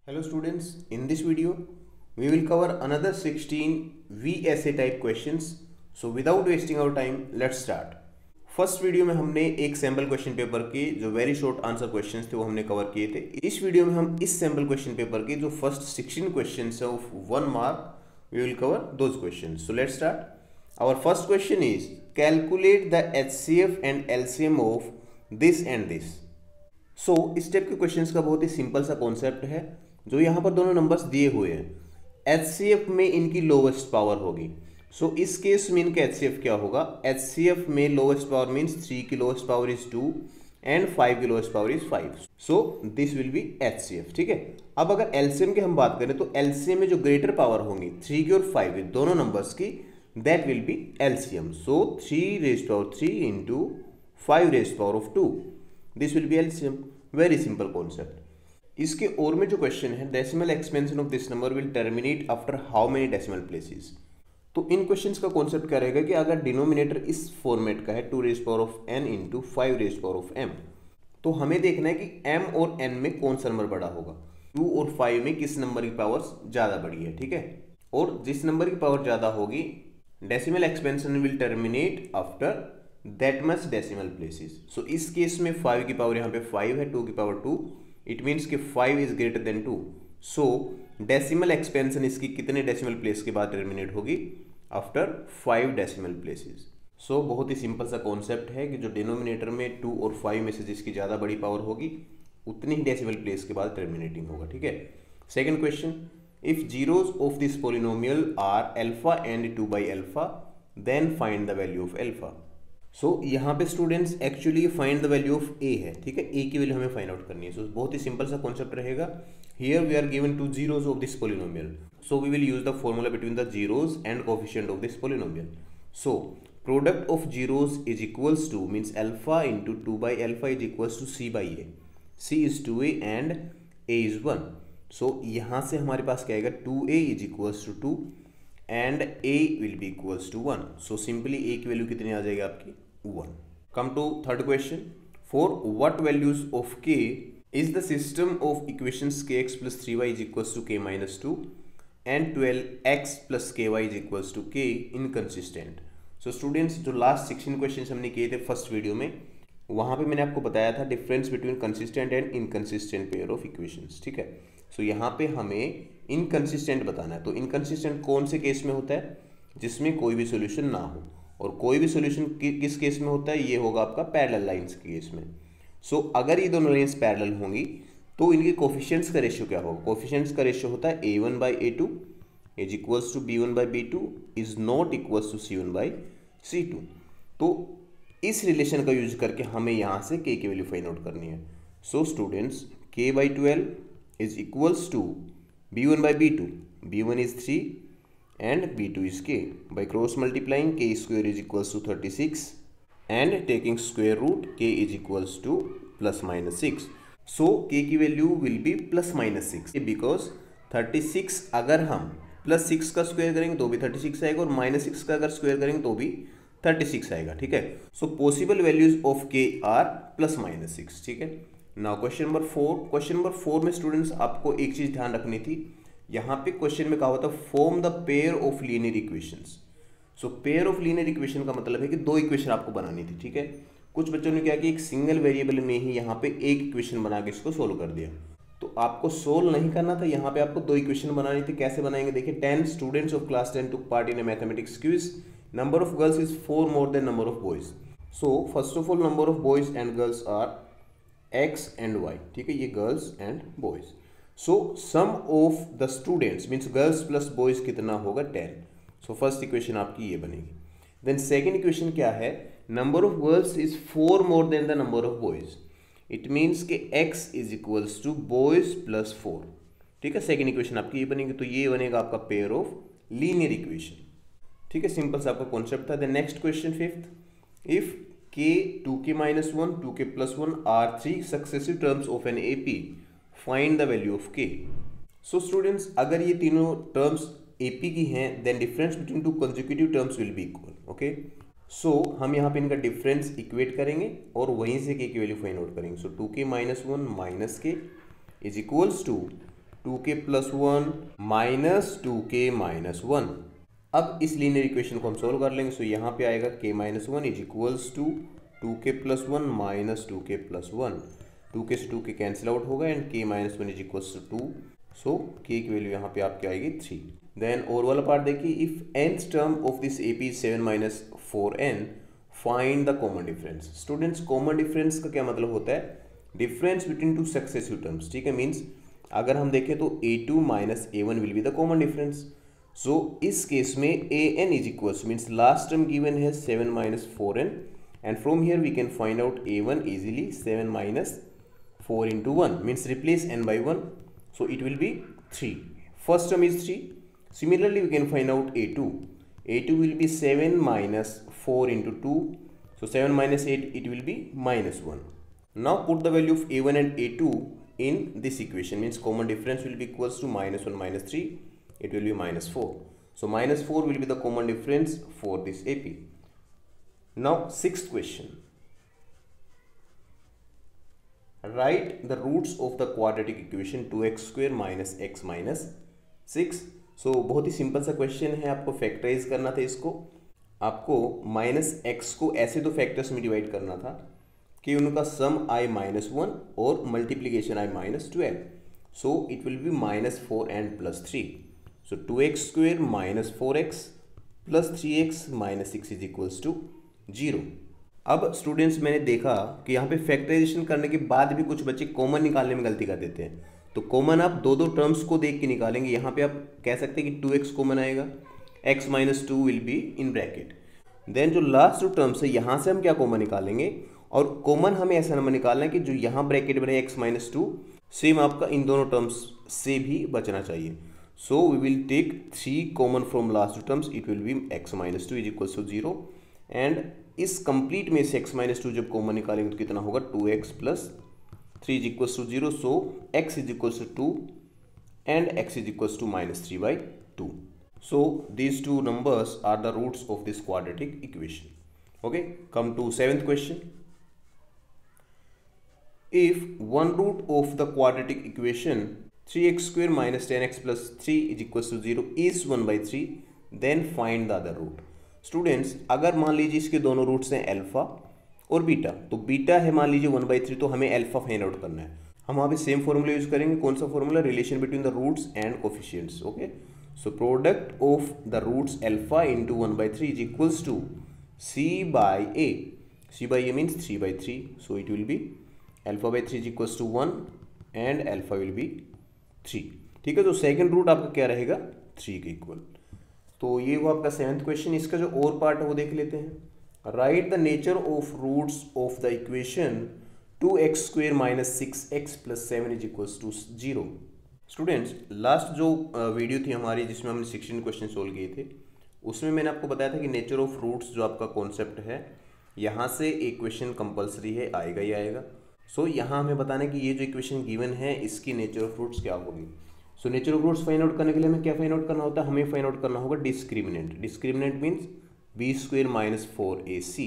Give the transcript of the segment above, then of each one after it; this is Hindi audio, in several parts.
Hello students, in this video we will cover another 16 VSA type questions. So without wasting our time, let's start. First video में हमने एक सैम्पल क्वेश्चन पेपर के जो वेरी शॉर्ट आंसर क्वेश्चंस थे वो हमने कवर किए थे। इस वीडियो में हम इस सैम्पल क्वेश्चन पेपर के जो फर्स्ट 16 क्वेश्चंस है of 1 mark we will cover those questions. So let's start. Our first question is calculate the HCF and LCM of this and this. So इस टाइप के क्वेश्चंस का बहुत ही सिंपल सा कॉन्सेप्ट है। जो यहाँ पर दोनों नंबर्स दिए हुए हैं, HCF में इनकी लोवेस्ट पावर होगी। सो इस केस में इनका HCF क्या होगा? HCF में लोवेस्ट पावर मीन्स 3 की लोवेस्ट पावर इज 2 एंड 5 की lowest power is 5। So this will be HCF। ठीक है। अब अगर LCM की हम बात करें तो LCM में जो ग्रेटर पावर होंगी 3 की और 5 की दोनों नंबर्स की, that will be LCM। So 3 raise power 3 into 5 raise power of 2, this will be LCM। Very simple concept. इसके और में जो क्वेश्चन है, decimal expansion of this number will terminate after how many decimal places. तो इन क्वेश्चंस का कॉन्सेप्ट क्या रहेगा कि अगर डिनोमिनेटर इस फॉर्मेट का है 2 raise power of n into 5 raise power of m, तो हमें देखना है कि m और n में कौन सा नंबर बड़ा होगा। 2 और 5 में किस नंबर की पावर ज़्यादा बड़ी है। ठीक है। और जिस नंबर की पावर ज़्यादा होगी, decimal expansion will terminate after that much decimal places. So इस केस में 5 की पावर यहाँ पे 5 है, 2 की पावर 2, इट मीन्स कि 5 is greater than 2। So decimal expansion इसकी कितने डेसिमल प्लेस के बाद टर्मिनेट होगी? After 5 decimal places. सो बहुत ही सिंपल सा कॉन्सेप्ट है कि जो डिनोमिनेटर में 2 और 5 में से जिसकी ज़्यादा बड़ी पावर होगी उतनी ही डेसिमल प्लेस के बाद टर्मिनेटिंग होगा। ठीक है। Second question, if zeros of this polynomial are alpha and 2 by alpha then find the value of alpha. So यहाँ पे students actually find the value of a है। ठीक है। ए की वैल्यू हमें फाइंड आउट करनी है। सो बहुत ही सिंपल सा कॉन्सेप्ट रहेगा। Here we are given 2 zeros of this polynomial, so we will use the formula between the zeros and coefficient of this polynomial. So product of zeros is equals to means alpha into 2 by alpha is equals to c by a. C is 2a and a is 1। So यहाँ से हमारे पास क्या आएगा? 2a is equals to 2 and a will be equals to 1। So simply a की वैल्यू कितनी आ जाएगी आपकी? 1। Come to third question, for what values of k is the system of equations kx plus 3y is equals to k minus 2 and 12x plus ky is equals to k inconsistent. So students, जो लास्ट 16 क्वेश्चन हमने किए थे फर्स्ट वीडियो में, वहाँ पे मैंने आपको बताया था difference between consistent and inconsistent pair of equations. ठीक है। सो यहाँ पे हमें इनकंसिस्टेंट बताना है। तो इनकंसिस्टेंट कौन से केस में होता है? जिसमें कोई भी सोल्यूशन ना हो। और कोई भी सोल्यूशन किस केस में होता है? ये होगा आपका पैरेलल लाइंस के केस में। सो अगर ये दोनों लाइंस पैरेलल होंगी तो इनके कोफिशिएंट्स का रेशियो क्या होगा? कोफिशिएंट्स का रेशियो होता है a1 by a2 is equals to b1 by b2 is not equals to c1 by c2। तो इस रिलेशन का यूज करके हमें यहाँ से k की वैल्यू फाइंड आउट करनी है। So students, k by 12 is equals to b1 by b2, b1 is 3 and b2 is k. By cross multiplying, k square is equals to 36 and taking square root, k is equals to plus minus 6. So k की value will be plus minus 6 because 36 अगर हम प्लस 6 का स्क्वायर करेंगे तो भी 36 आएगा और माइनस 6 का अगर स्क्वायर करेंगे तो भी 36 आएगा। ठीक है। So possible values of k are plus minus 6। ठीक है। Now question number 4। Question number 4 में स्टूडेंट्स आपको एक चीज ध्यान रखनी थी। यहाँ पे क्वेश्चन में कहा हुआ था form the pair of linear equations. So pair of linear equation का मतलब है कि दो इक्वेशन आपको बनानी थी। ठीक है। कुछ बच्चों ने क्या कि एक सिंगल वेरिएबल में ही यहाँ पे एक इक्वेशन बना के इसको सोल्व कर दिया। तो आपको सोल्व नहीं करना था, यहाँ पे आपको दो इक्वेशन बनानी थी। कैसे बनाएंगे? देखिए, 10 students of class 10 took part in a mathematics quiz. Number of girls is 4 more than number of boys. So first of all number of boys and girls are x and y। ठीक है। ये girls and boys. So sum of the students means girls plus boys कितना होगा? 10। सो फर्स्ट इक्वेशन आपकी ये बनेगी। देन सेकेंड इक्वेशन क्या है? Number of girls is 4 more than the number of boys. It means के x is equals to boys plus 4। ठीक है। सेकेंड इक्वेशन आपकी ये बनेगी। तो ये बनेगा आपका पेयर ऑफ लीनियर इक्वेशन। ठीक है। सिंपल सा आपका कॉन्सेप्ट था। The next question fifth, if k 2k minus 1 2k plus 1 are 3 successive terms of an AP, find the value of k। So students, अगर ये तीनों टर्म्स AP की हैं then difference between two consecutive terms will be equal. Okay. So हम यहाँ पे इनका डिफरेंस इक्वेट करेंगे और वहीं से k की वैल्यू फाइंड आउट करेंगे। So 2k minus 1 minus k is equals to 2k + 1 minus 2k - 1। अब इस लीनियर इक्वेशन को हम सोल्व कर लेंगे। सो यहाँ पे आएगा k - 1 is equals to 2k + 1 minus 2k + 1। 2k से 2k कैंसिल आउट होगा and k - 1 is equals to 2। So k की वैल्यू यहाँ पे आपकी आएगी 3। देन और वाला पार्ट देखिए, if nth term of this AP is 7 - 4n, find the common difference. Students, common difference का क्या मतलब होता है? Difference between two successive terms. ठीक है, मीन्स अगर हम देखें तो A2 - A1 will be the common difference. So इस केस में an is equals means last term given है 7 - 4n and from here we can find out a1 easily 7 - 4 into 1 means replace n by 1, so it will be 3. First term is 3. Similarly we can find out a2 will be 7 - 4 into 2, so 7 minus 8 it will be -1. Now put the value of a1 and a2 in this equation, means common difference will be equals to -1 - 3, it will be -4. So -4 will be the common difference for this AP. Now sixth question, write the roots of the quadratic equation 2x square minus x minus 6. So बहुत ही सिंपल सा क्वेश्चन है, आपको फैक्टराइज करना था इसको। आपको -x को ऐसे दो फैक्टर्स में डिवाइड करना था कि उनका सम i - 1 और multiplication i - 12. So it will be -4 and +3. So 2x square minus 4x plus 3x minus 6 is equals to 0. अब स्टूडेंट्स, मैंने देखा कि यहाँ पे फैक्टराइजेशन करने के बाद भी कुछ बच्चे कॉमन निकालने में गलती कर देते हैं। तो कॉमन आप दो टर्म्स को देख के निकालेंगे। यहाँ पे आप कह सकते हैं कि 2x कॉमन आएगा, x - 2 will be in bracket. Then जो लास्ट जो टर्म्स है यहाँ से हम क्या कॉमन निकालेंगे, और कॉमन हमें ऐसा नंबर निकालना है कि जो यहाँ ब्रैकेट बने x - 2 सेम आपका इन दोनों टर्म्स से भी बचना चाहिए। So we will take 3 common from last terms, it will be x - 2 is equals to 0 and इस कंप्लीट में से x - 2 जब कॉमन निकालेंगे तो कितना होगा 2x + 3 is equals to 0. So x is equals to 2 and x is equals to -3/2. So these two numbers are the roots of this quadratic equation. Okay, come to 7th question. If one root of the quadratic equation 3x square minus 10x plus 3 is equals to 0 is 1/3, then find the other root. Students, अगर मान लीजिए इसके दोनों रूट्स हैं अल्फा और बीटा, तो बीटा है मान लीजिए 1/3, तो हमें अल्फा फाइंड आउट करना है। हम वहाँ पे सेम फॉर्मूला यूज करेंगे। कौन सा formula? Relation between the roots and coefficients. Okay, so product of the roots alpha into 1/3 is equals to c/a. c/a means 3/3, so it will be α/3 is equals to 1 and alpha will be 3. ठीक है, तो सेकंड रूट आपका क्या रहेगा? 3 के इक्वल. तो ये वो आपका 7th क्वेश्चन. इसका जो और पार्ट है वो देख लेते हैं. Write the nature of roots of the equation 2x square minus 6x plus 7 is equals to 0. Students, last जो वीडियो थी हमारी जिसमें हमने 16 क्वेश्चन सोल्व किए थे, उसमें मैंने आपको बताया था कि नेचर ऑफ रूट्स जो आपका कॉन्सेप्ट है, यहाँ से इक्वेशन कंपलसरी है, आएगा ही आएगा. सो यहाँ हमें बताना है कि ये जो इक्वेशन गिवन है इसकी नेचर ऑफ रूट्स क्या होगी. So nature of roots find out करने के लिए हमें क्या फाइंड आउट करना होता है? हमें फाइंड आउट करना होगा discriminant. Discriminant means b square minus 4ac.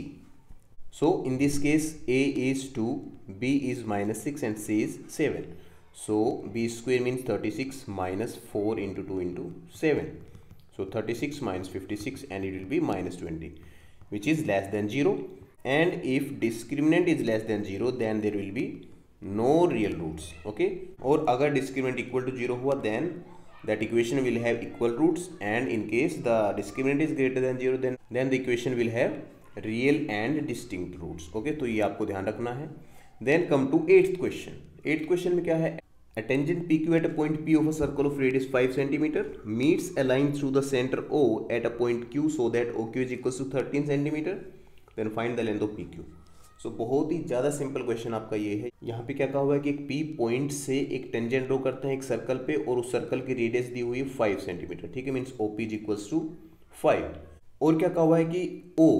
So in this case a is 2, b is -6 and c is 7. So b square means 36 minus 4 into 2 into 7. So 36 minus 56 and it will be -20 which is less than 0. And if discriminant is less than 0 then there will be no real roots. Okay, और अगर discriminant equal to 0 हुआ then that equation will have equal roots, and in case the discriminant is greater than 0 then the equation will have real and distinct roots. Okay, तो ये आपको ध्यान रखना है. Then come to 8th question. 8th question में क्या है? A tangent PQ at a point P of a circle of radius 5 cm meets a line through the center O at a point Q so that OQ is equals to 13 cm. Then find the length of P Q. So बहुत ही ज़्यादा सिंपल क्वेश्चन आपका ये है. यहाँ पे क्या कहा हुआ है कि एक पी पॉइंट से एक टेंजेंट ड्रॉ करते हैं एक सर्कल पे, और उस सर्कल की रेडियस दी हुई है 5 सेंटीमीटर. ठीक है, means O P is equals to 5. और क्या कहा हुआ है कि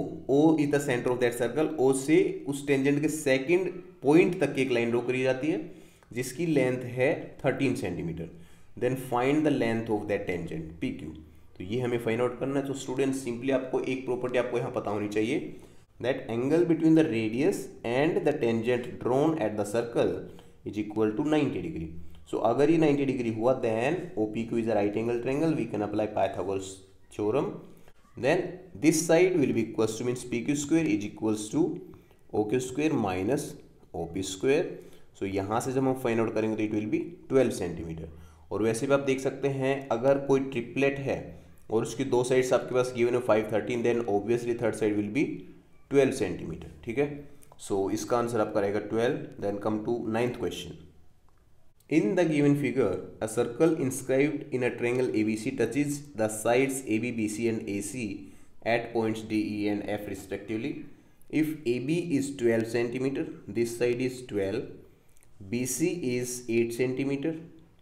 O is the centre of that circle. O से उस टेंजेंट के सेकेंड पॉइंट तक की एक लाइन ड्रॉ करी जाती है जिसकी लेंथ है 13 centimetre. Then find the length of that tangent P Q. तो ये हमें फाइंड आउट करना है. तो स्टूडेंट, सिंपली आपको एक प्रॉपर्टी आपको यहाँ पता होनी चाहिए, that angle between the radius and the tangent drawn at the circle is equal to 90 degree. सो अगर ये 90 डिग्री हुआ then OPQ is a right angle triangle, we can apply Pythagoras theorem. Then this side will be equals to means PQ square is equals to OQ square minus OP square. So यहाँ से जब हम फाइंड आउट करेंगे तो इट विल बी 12 सेंटीमीटर। और वैसे भी आप देख सकते हैं अगर कोई ट्रिपलेट है और उसकी दो साइड्स आपके पास गिवन है 5, 13, then obviously third side will be 12 centimetre. ठीक है, सो इसका आंसर आपका रहेगा 12। Then come to 9th question. In the given figure, a circle inscribed in a triangle ABC touches the sides AB, BC and AC at points D, E and F respectively. If AB is 12 centimeter, this side is 12, BC is 8 centimeter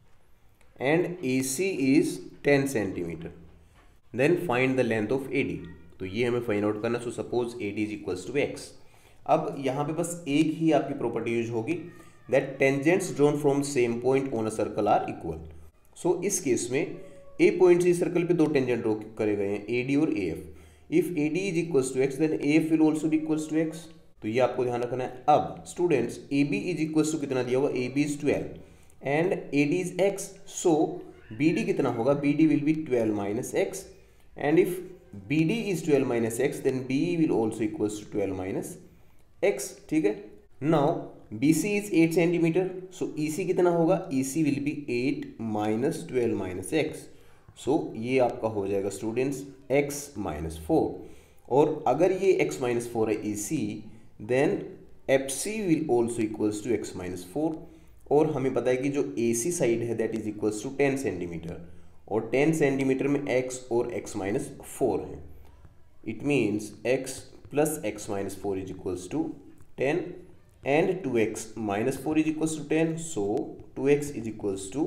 and AC is 10 centimeter. Then find the length of AD. तो ये हमें फाइंड आउट करना। So suppose AD is equals to X। अब यहाँ पे बस एक ही आपकी प्रॉपर्टी यूज होगी, that tangents drawn from same point on a circle are equal. So इस केस में A पॉइंट से सर्कल पे दो टेंजेंट ड्रॉ करे गए हैं AD और AF. If AD is equals to X then AF will also be equals to X. तो ये आपको ध्यान रखना है। अब students AB is equals to कितना दिया हुआ, AB is 12 and AD is X, so BD कितना होगा, BD will be 12 minus X and if BD is 12 minus X then BE will also equals to 12 minus X. ठीक है, now BC is 8 centimetre, so EC कितना होगा, EC will be 8 minus 12 minus X, so ये आपका हो जाएगा स्टूडेंट्स X माइनस 4। और अगर ये X माइनस 4 है EC, then FC will also equals to X minus 4। और हमें पता है कि जो AC साइड है that is equals to 10 centimetre और 10 सेंटीमीटर में X और X माइनस 4 है। It means X plus X minus 4 is equals to 10 and 2x minus 4 is equals to 10, so 2x is equals to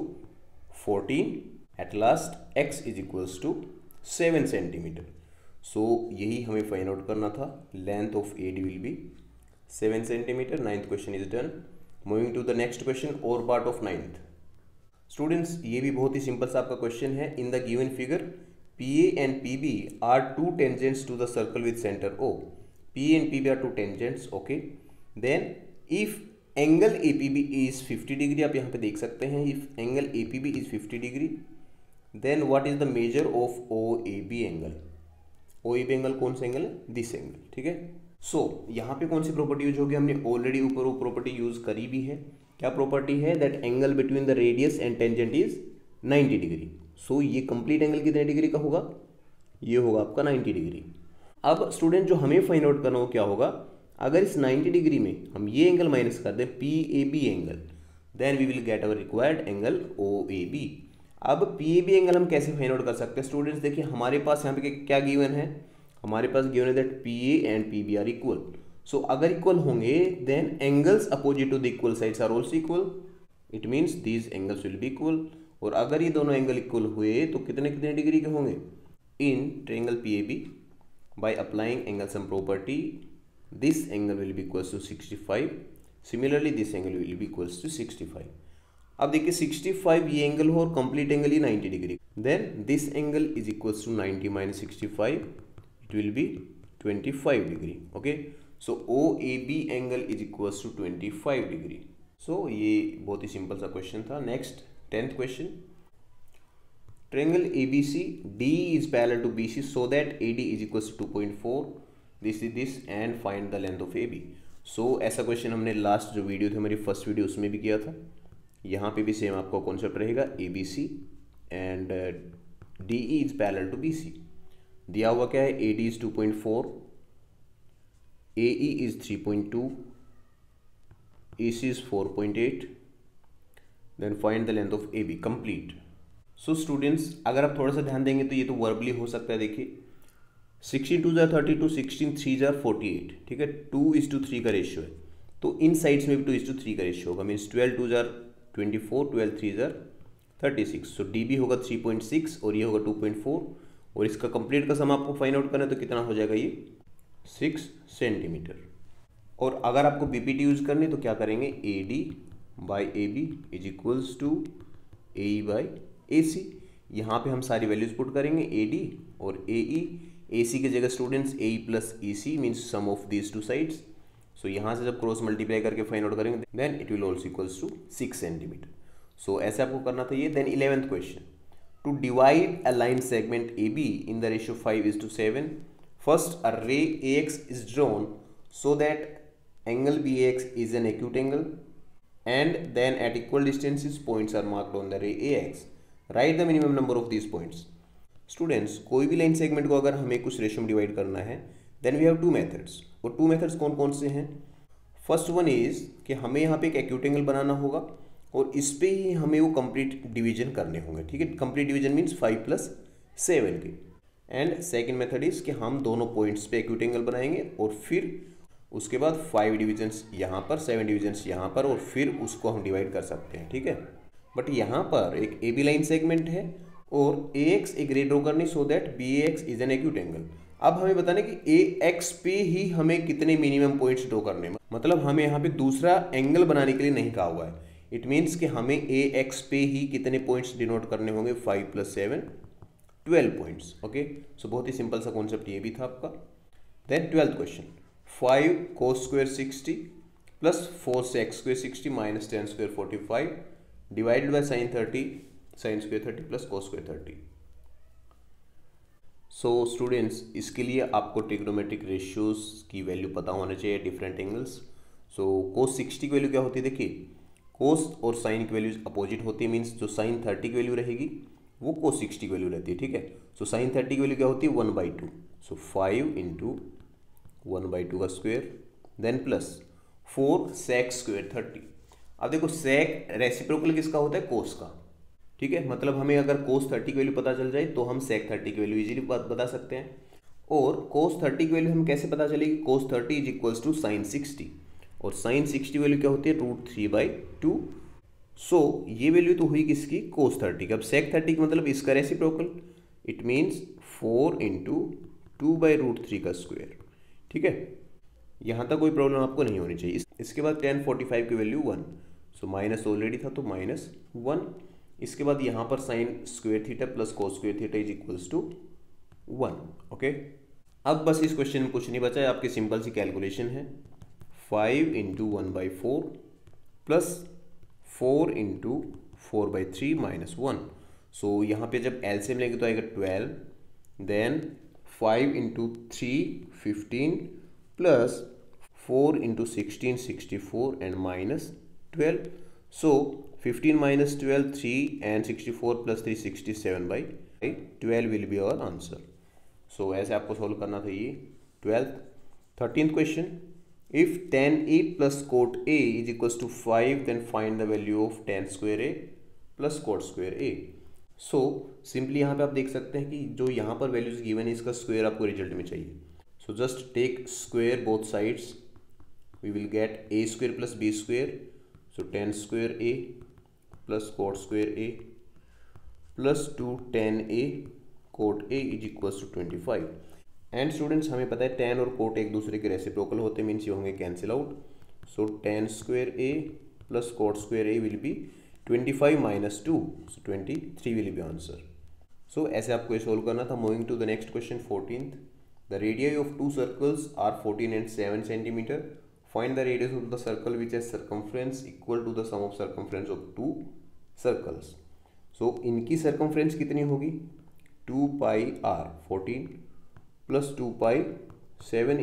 14. At last x is equals to 7 centimeter. So यही हमें फाइंड आउट करना था। Length of AD will be 7 centimeter. 9th question is done. Moving to the next question or part of 9th. Students ये भी बहुत ही सिंपल सा आपका क्वेश्चन है। In the given figure PA and PB are two tangents to the circle with center O. PA and PB are two tangents, okay. Then if angle APB is 50 degree, आप यहाँ पे देख सकते हैं, if angle APB is 50 degree, then what is the measure of OAB angle? OAB angle कौन सा एंगल है, दिस एंगल। ठीक है, सो यहाँ पे कौन सी प्रॉपर्टी यूज होगी, हमने ऑलरेडी ऊपर वो प्रॉपर्टी यूज करी भी है। क्या प्रॉपर्टी है, that angle between the radius and tangent is 90 degree. So ये कंप्लीट एंगल कितने डिग्री का होगा, ये होगा आपका 90 डिग्री। अब स्टूडेंट जो हमें फाइंड आउट करना हो क्या होगा, अगर इस 90 डिग्री में हम ये एंगल माइनस कर दें PAB angle, then we will get our required angle OAB। अब PAB एंगल हम कैसे फाइंड आउट कर सकते हैं स्टूडेंट्स, देखिए हमारे पास यहाँ पे क्या गिवन है, हमारे पास गिवन है that PA and PB are equal. So अगर इक्वल होंगे then angles opposite to the equal sides are also equal, it means these angles will be equal. और अगर ये दोनों एंगल इक्वल हुए तो कितने कितने डिग्री के होंगे, in triangle PAB by applying angle sum property this angle will be equals to 65, similarly this angle will be equals to 65। अब देखिए 65 ये एंगल हो और कंप्लीट एंगल ही 90 degree, then this angle is equals to 90 minus 65, it will be 25 degree. Okay, so OAB angle is equals to 25 degree. So ये बहुत ही सिंपल सा क्वेश्चन था। Next 10th question, triangle ABC D is parallel to BC so that AD is equals to 2.4, this is this and find the length of AB। So ऐसा क्वेश्चन हमने लास्ट जो वीडियो थी हमारी फर्स्ट वीडियो उसमें भी किया था। यहाँ पे भी सेम आपका कॉन्सेप्ट रहेगा, ABC and DE is parallel to BC। दिया हुआ क्या है, AD is 2.4, AE is 3.2, AC is 4.8, then find the length of AB complete. So students अगर आप थोड़ा सा ध्यान देंगे तो ये तो वर्बली हो सकता है। देखिए 16 2 जार 32, 16 3 जार 48, ठीक है, 2:3 का रेशियो है, तो इन साइड्स में भी 2:3 का रेशियो होगा, मीन्स 12 2 जार 24, 12 3 जार 36, सो DB होगा 3.6 और ये होगा 2.4 और इसका कंप्लीट का सम आपको फाइंड आउट करना है तो कितना हो जाएगा, ये 6 सेंटीमीटर। और अगर आपको BPT यूज करनी तो क्या करेंगे, AD by AB is equals to AE by AC। यहाँ पे हम सारी वैल्यूज पुट करेंगे, AD और AE, AC की जगह students AE plus EC means sum of these two sides. So यहाँ से जब क्रॉस मल्टीप्लाई करके फाइंड आउट करेंगे then it will also equals to 6 centimetre. So ऐसे आपको करना था ये। Then 11th question, to divide a line segment A B in the ratio 5:7, first a ray AX is drawn so that angle BX is an acute angle and then at equal distances points are marked on the ray AX. Write the minimum number of these points. Students, कोई भी लाइन सेगमेंट को अगर हमें कुछ रेशियो में डिवाइड करना है then we have two methods. और टू मेथड्स कौन कौन से हैं? फर्स्ट वन इज कि हमें यहाँ पे एक एक्यूट एंगल बनाना होगा और इस पे ही हमें वो कंप्लीट डिवीजन करने होंगे, ठीक है। कंप्लीट डिवीजन मीन्स 5+7 के। एंड सेकेंड मेथड इज कि हम दोनों पॉइंट्स पे एक्यूट एंगल बनाएंगे और फिर उसके बाद 5 डिविजन्स यहाँ पर, 7 डिविजन्स यहाँ पर, और फिर उसको हम डिवाइड कर सकते हैं, ठीक है। बट यहाँ पर एक ए बी लाइन सेगमेंट है और AX एक रे ड्रॉ करनी so that BAX is an acute angle. अब हमें बताना कि AX पे ही हमें कितने मिनिमम पॉइंट्स ड्रॉ करने हैं, मतलब हमें यहाँ पे दूसरा एंगल बनाने के लिए नहीं कहा हुआ है। इट मीन्स कि हमें AX पे ही कितने पॉइंट्स डिनोट करने होंगे, 5+7 12 पॉइंट्स। ओके, सो बहुत ही सिंपल सा कॉन्सेप्ट ये भी था आपका। Then 12th question, 5 cos square 60 plus 4 sec square 60 minus 10 square 45 divided by sin 30 sin square 30 plus cos square 30। So students, इसके लिए आपको ट्रिग्नोमेट्रिक रेशियोज की वैल्यू पता होना चाहिए, डिफरेंट एंगल्स। सो cos 60 की वैल्यू क्या होती है? देखिए, cos और sin की वैल्यूज अपोजिट होती है, मीन्स जो sin 30 की वैल्यू रहेगी वो cos 60 की वैल्यू रहती है, ठीक है। सो sin 30 की वैल्यू क्या होती है? 1/2। सो 5 × 1/2 का square, then plus 4 sec square 30। अब देखो sec रेसिप्रोकल किसका होता है? cos का, ठीक है। मतलब हमें अगर cos 30 की वैल्यू पता चल जाए तो हम sec 30 की वैल्यू इजीली बता सकते हैं। और cos 30 की वैल्यू हम कैसे पता चलेगी? cos 30 = sin 60 और sin 60 की वैल्यू क्या होती है? √3/2। सो ये वैल्यू तो हुई किसकी? cos 30 की। अब sec 30 का मतलब इसका रेसिप्रोकल, इट मीन्स 4 × 2/√3 का स्क्वायर, ठीक है। यहाँ तक कोई प्रॉब्लम आपको नहीं होनी चाहिए। इसके बाद tan 45 की वैल्यू 1, सो माइनस ऑलरेडी था तो -1। इसके बाद यहाँ पर sin square theta plus cos square theta = 1। Okay, अब बस इस क्वेश्चन में कुछ नहीं बचा है, आपकी सिंपल सी कैलकुलेशन है। 5 × 1/4 प्लस 4 × 4/3 -1। सो यहाँ पे जब एलसीएम लेंगे तो आएगा 12, then 5 × 3 15 plus 4 × 16 64 and -12। So 15 - 12 3 and 64 + 3 67/12 will be our answer. So ऐसे आपको सॉल्व करना था ये 12th। 13th क्वेश्चन, if tan A plus cot A = 5 then find the value of tan square A plus cot square A। So simply यहाँ पे आप देख सकते हैं कि जो यहाँ पर वैल्यूज गिवन है इसका स्क्वायर आपको रिजल्ट में चाहिए। So just take square both sides, we will get A² + B²। So tan square A plus cot square A plus 2 tan A cot A = 25। And students, हमें पता है tan और cot एक दूसरे के रेसिप्रोकल होते हैं, मीन्स ये होंगे cancel out. So tan square A plus cot square A will be 25 - 2, so 23 will be answer। So ऐसे आपको ये सोल्व करना था। Moving to the next question 14th, the radii of 2 circles are 14 and 7 cm। Find the radius of the circle which has circumference equal to the sum of circumference of 2 circles. So इनकी सर्कमफ्रेंस कितनी होगी? 2πr 14 + 2π7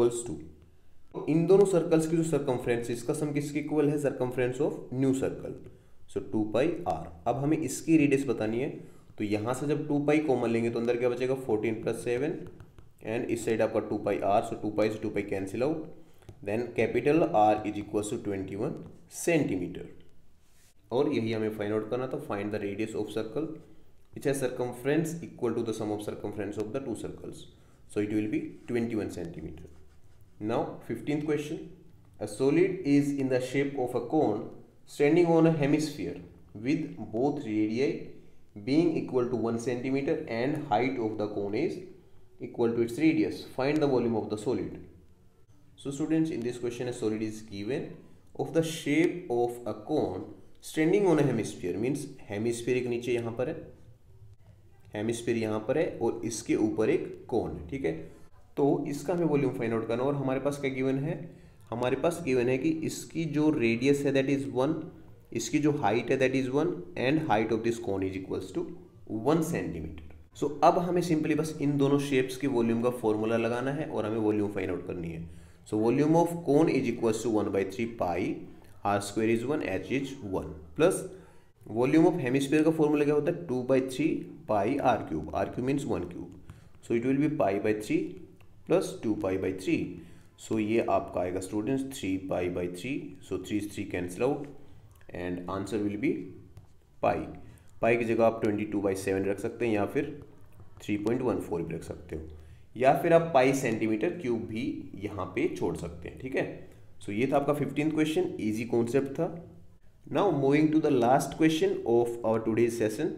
= इन दोनों सर्कल्स की जो सर्कमफ्रेंस, इसका सम किसके इक्वल है? Circumference of new circle. So 2πr। अब हमें इसकी रेडियस बतानी है, तो यहाँ से जब 2π कॉमन लेंगे तो अंदर क्या बचेगा? 14 + 7 एंड इस साइड आपका 2πr। सो 2π से 2π cancel out, then capital R = 21 centimetre. और यही हमें फाइंड आउट करना था। Find the radius of circle which has circumference equal to the sum of circumference of the 2 circles. So it will be 21 centimetre. Now 15th question, a solid is in the shape of a cone standing on a hemisphere with both radii being equal to 1 centimeter and height of the cone is equal to its radius. Find the volume of the solid. So students, in this question a solid is given of the shape of a cone standing on a hemisphere, means hemisphere एक नीचे यहाँ पर है, हेमिस्फीयर यहाँ पर है और इसके ऊपर एक कोन है, ठीक है। तो इसका हमें वॉल्यूम फाइंड आउट करना, और हमारे पास क्या गिवन है? हमारे पास गिवन है कि इसकी जो रेडियस है दैट इज 1, इसकी जो हाइट है that is 1 and height of this cone is equals to 1 centimetre. सो अब हमें सिंपली बस इन दोनों शेप्स के वॉल्यूम का फॉर्मूला लगाना है और हमें वॉल्यूम फाइंड आउट करनी है। So volume of cone is equals to 1/3 pi are square is 1 H is 1 plus volume of hemisphere का फॉर्मूला क्या होता है 2/3 पाई are cube means 1 cube. So it will B पाई/3 plus 2 पाई/3। सो ये आपका आएगा students 3 पाई/3। So 3 cancel out and answer will be पाई। पाई की जगह आप 22/7 रख सकते हैं या फिर 3.14 भी रख सकते हो, या फिर आप पाई सेंटीमीटर क्यूब भी यहाँ पे छोड़ सकते हैं। ठीक है, सो ये था आपका 15th क्वेश्चन, इजी कॉन्सेप्ट था। Now moving to the last question of our today's session.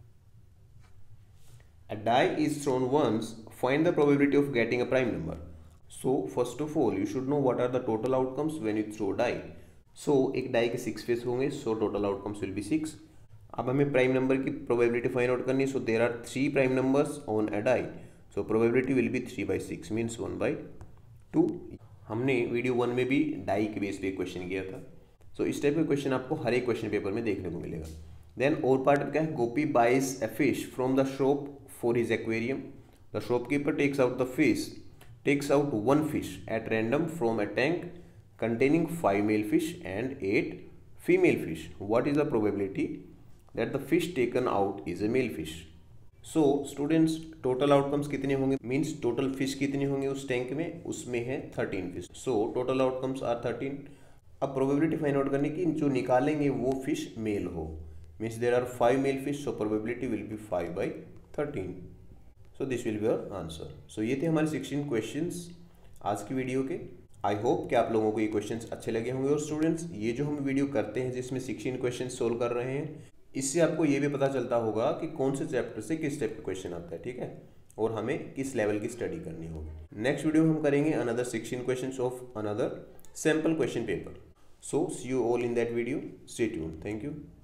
A die is thrown once, find the probability of getting a prime number. So first of all you should know what are the total outcomes when you throw die. So एक die के 6 फेस होंगे, so total outcomes will be 6. अब हमें प्राइम नंबर की प्रोबेबिलिटी फाइंड आउट करनी है। So there are 3 prime numbers on a die, so probability will be 3/6 means 1/2। हमने वीडियो 1 में भी डाई के बेस पे क्वेश्चन किया था। सो इस टाइप का क्वेश्चन आपको हर एक क्वेश्चन पेपर में देखने को मिलेगा। देन और पार्ट क्या है, Gopi buys a fish from the shop for his aquarium. The shopkeeper takes out the fish, takes out 1 fish at random from a tank containing 5 male fish and 8 female fish. What is the probability that the fish taken out is a male fish? So students, total outcomes कितने होंगे, मीन्स टोटल फिश कितनी होंगे उस टैंक में, उसमें है 13 fish. So total outcomes are 13। अब प्रोबेबिलिटी फाइंड आउट करने की, जो निकालेंगे वो फिश मेल हो, means there are 5 male fish, so probability will be 5/13। So this will be your answer. So ये थे हमारे 16 क्वेश्चंस आज की वीडियो के। आई होप कि आप लोगों को ये क्वेश्चंस अच्छे लगे होंगे। और स्टूडेंट्स, ये जो हम वीडियो करते हैं जिसमें 16 क्वेश्चन सोल्व कर रहे हैं, इससे आपको ये भी पता चलता होगा कि कौन से चैप्टर से किस टाइप का क्वेश्चन आता है। ठीक है, और हमें किस लेवल की स्टडी करनी होगी। नेक्स्ट वीडियो हम करेंगे another 16 questions of another sample question paper. So see you all in that video, stay tuned, thank you.